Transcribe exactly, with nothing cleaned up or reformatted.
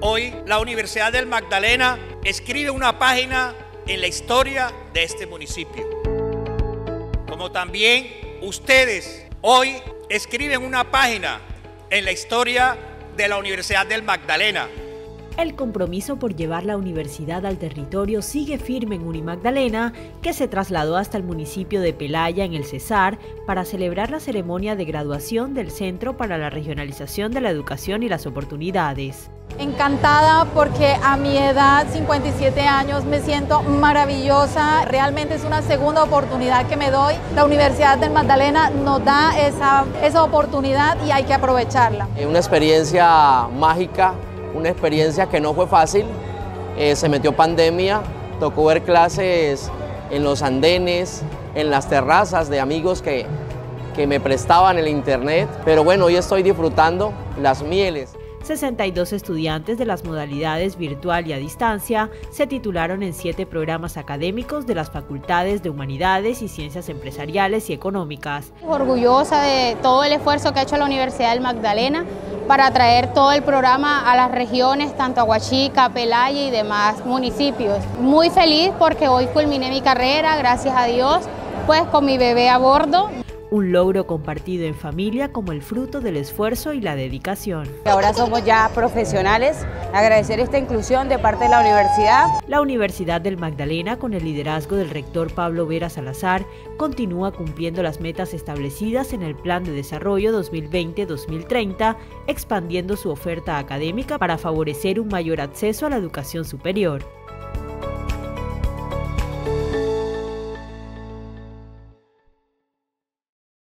Hoy la Universidad del Magdalena escribe una página en la historia de este municipio. Como también ustedes hoy escriben una página en la historia de la Universidad del Magdalena. El compromiso por llevar la universidad al territorio sigue firme en Unimagdalena, que se trasladó hasta el municipio de Pelaya en el Cesar para celebrar la ceremonia de graduación del Centro para la Regionalización de la Educación y las Oportunidades. Encantada porque a mi edad, cincuenta y siete años, me siento maravillosa. Realmente es una segunda oportunidad que me doy. La Universidad del Magdalena nos da esa, esa oportunidad y hay que aprovecharla. Es una experiencia mágica, una experiencia que no fue fácil. Eh, se metió pandemia, tocó ver clases en los andenes, en las terrazas de amigos que, que me prestaban el internet. Pero bueno, hoy estoy disfrutando las mieles. sesenta y dos estudiantes de las modalidades virtual y a distancia se titularon en siete programas académicos de las facultades de Humanidades y Ciencias Empresariales y Económicas. Orgullosa de todo el esfuerzo que ha hecho la Universidad del Magdalena para traer todo el programa a las regiones, tanto Aguachica, Pelaya y demás municipios. Muy feliz porque hoy culminé mi carrera, gracias a Dios, pues con mi bebé a bordo. Un logro compartido en familia como el fruto del esfuerzo y la dedicación. Ahora somos ya profesionales, agradecer esta inclusión de parte de la universidad. La Universidad del Magdalena, con el liderazgo del rector Pablo Vera Salazar, continúa cumpliendo las metas establecidas en el Plan de Desarrollo dos mil veinte a dos mil treinta, expandiendo su oferta académica para favorecer un mayor acceso a la educación superior.